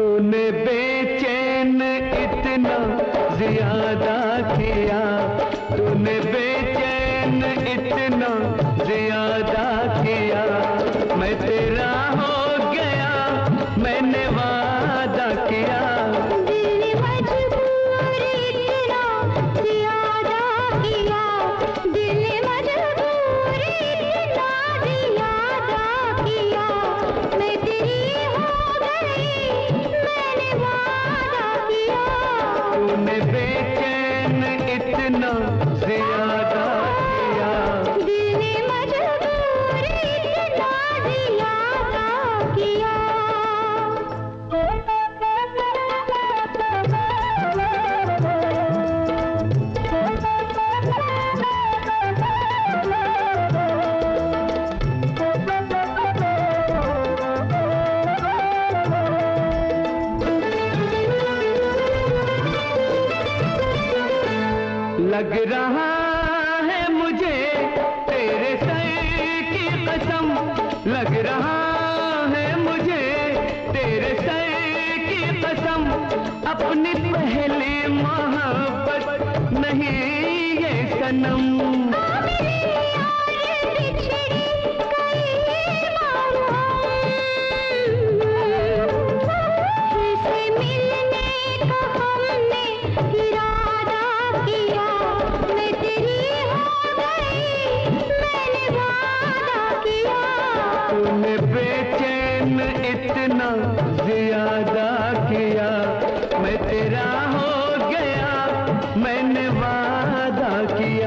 तूने बेचैन इतना ज्यादा किया, तूने बेचैन इतना ज्यादा किया, मैं तेरा हो गया, मैंने वादा किया। दिल ने मजबूर इतना ज्यादा किया, दिल ने मजबूर इतना ज्यादा किया, मैं तेरी हो गई, मैंने वादा किया। तूने बेचैन इतना ज्यादा किया, दिल ने मजबूर इतना ज्यादा किया। लग रहा है मुझे तेरे सर की कसम, लग रहा है मुझे तेरे सर की कसम, अपनी पहली मोहब्बत नहीं ये सनम। तूने बेचैन इतना ज्यादा किया, मैं तेरा हो गया, मैंने वादा किया।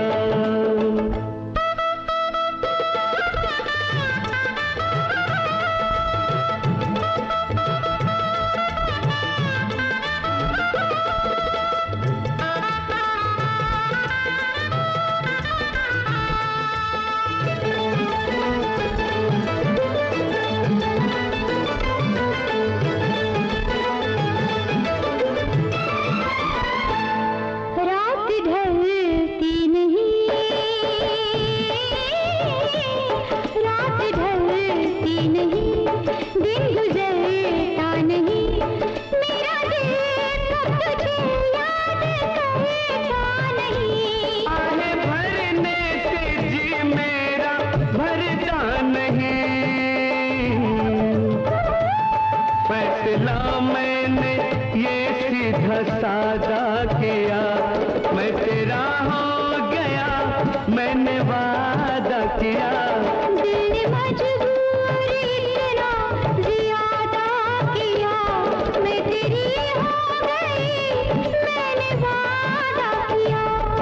फैसला मैंने ये सीधा सादा किया, मैं तेरा हो गया, मैंने वादा किया। दिल ने मजबूर इतना ज्यादा किया, मैं तेरी हो गई, मैंने वादा किया।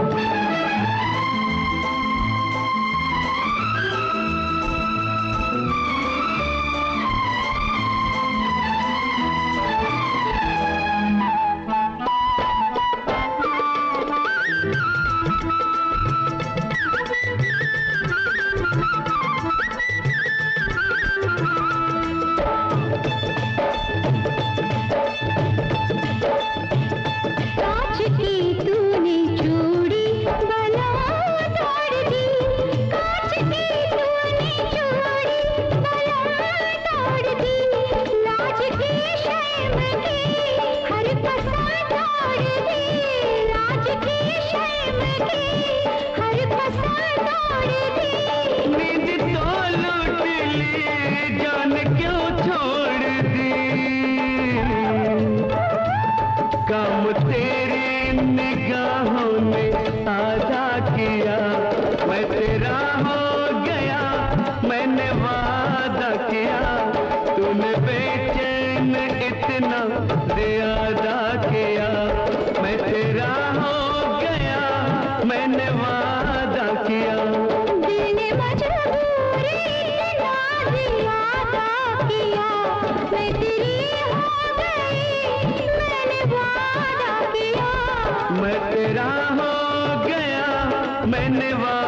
काम तेरी निगाहों ने आधा किया, मैं तेरा हो गया, मैंने वादा किया। तूने बेचैन इतना ज्यादा किया, मैं तेरा हो गया, मैंने वादा किया। दिल ने मजबूर इतना ज्यादा किया, मैं तेरी हो गई, मैंने वादा किया। मैं तेरा हो गया, मैंने वादा